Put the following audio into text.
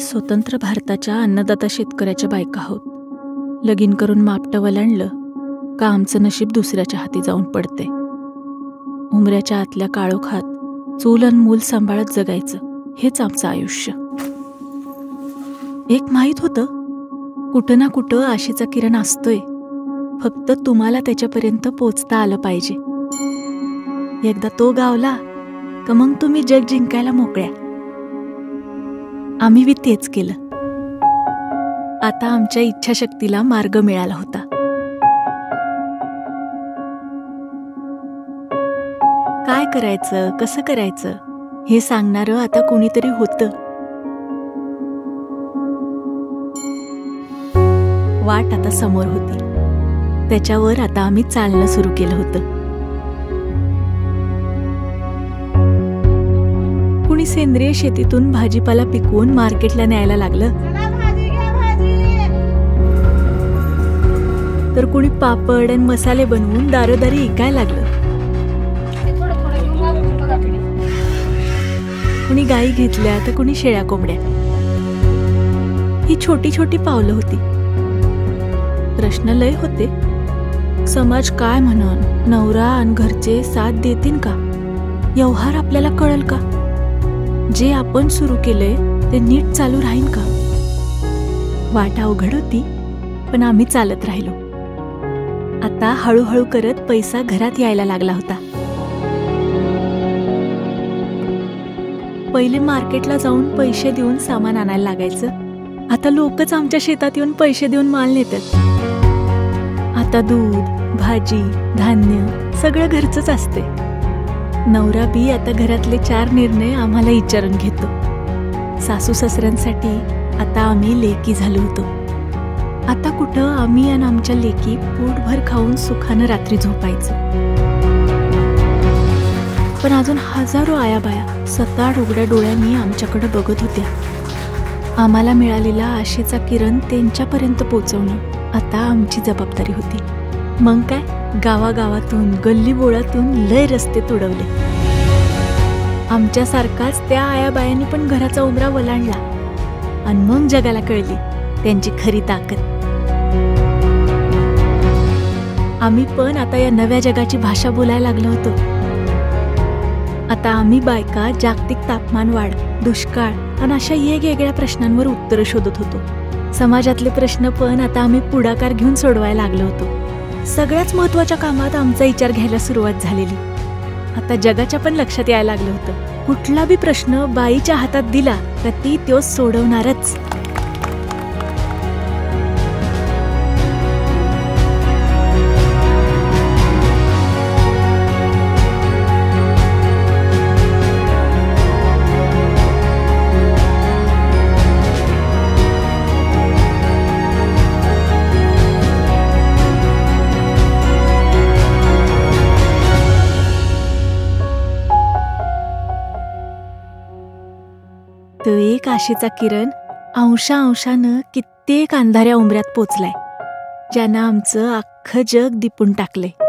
स्वतंत्र भारताच्या अन्नदाता शेतकऱ्याच्या बायका आहोत. लगीन करून मापटं वलांडलं का आमचं नशीब दुसऱ्याच्या हाती जाऊन पडते. उमऱ्याच्या आतल्या काळोखात चूल अन मूल सांभाळत जगायचं हेच आमचं आयुष्य. एक माहीत होतं, कुठं ना कुठं आशेचा किरण असतोय, फक्त तुम्हाला त्याच्यापर्यंत पोचता आलं पाहिजे. एकदा तो गावला का मग तुम्ही जग जिंकायला मोकळ्या. आम्ही बी तेच केलं. आता आमच्या इच्छाशक्तीला मार्ग मिळाला होता. काय करायचं, कसं करायचं हे सांगणारं आता कोणीतरी होतं. वाट आता समोर होती, त्याच्यावर आता आम्ही चालणं सुरू केलं होतं. कुणी सेंद्रिय शेतीतून भाजीपाला पिकवून मार्केटला न्यायला लागलं, तर कुणी पापड आणि मसाले बनवून दारोदारी विकायला लागलं. कुणी गायी घेतल्या तर कुणी शेळ्या कोंबड्या. ही छोटी छोटी पावलं होती. प्रश्न लय होते. समाज काय म्हणन, नवरा आणि घरचे साथ देतील का, व्यवहार आपल्याला कळल का, जे आपण सुरू केलंय ते नीट चालू राहील का. वाट अवघड होती, पण आम्ही चालत राहिलो. आता हळूहळू करत पैसा घरात यायला लागला होता. पहिले मार्केटला जाऊन पैसे देऊन सामान आणायला लागायचं. आता लोकच आमच्या शेतात येऊन पैसे देऊन माल नेतात. आता दूध, भाजी, धान्य सगळं घरचंच असते. नवरा बी आता घरातले 4 निर्णय आम्हाला विचारून घेतो. सासू सासऱ्यांसाठी आता आम्ही लेकी झालो होतो. आता कुठं आम्ही आणि आमच्या लेकी पोटभर खाऊन सुखानं रात्री झोपायचं. पण अजून हजारो आयाबाया सताड उघड्या डोळ्यांनी आमच्याकडे बघत होत्या. आम्हाला मिळालेला आशेचा किरण त्यांच्यापर्यंत पोचवणं आता आमची जबाबदारी होती. मग काय, गावागावातून गल्ली बोळातून लय रस्ते तुडवले. आमच्यासारखाच त्या आयाबायांनी पण घराचा उमरा वलांडला. आणि मग जगाला कळली त्यांची खरी ताकद. आम्ही पण आता या नव्या जगाची भाषा बोलायला लागलो होतो. आता आम्ही बायका जागतिक तापमान वाढ, दुष्काळ आणि अशा वेगवेगळ्या प्रश्नांवर उत्तरं शोधत होतो. समाजातले प्रश्न पण आता आम्ही पुढाकार घेऊन सोडवायला लागलो होतो. सगळ्याच महत्वाच्या कामात आमचा विचार घ्यायला सुरुवात झालेली. आता जगाच्या पण लक्षात यायला लागलं होतं, कुठला बी प्रश्न बाईच्या हातात दिला तर ती तो सोडवणारच. तो एक आशेचा किरण अंशांशानं कित्येक अंधाऱ्या उंबऱ्यात पोचलाय, ज्यानं आमचं अख्खं जग दिपून टाकलंय.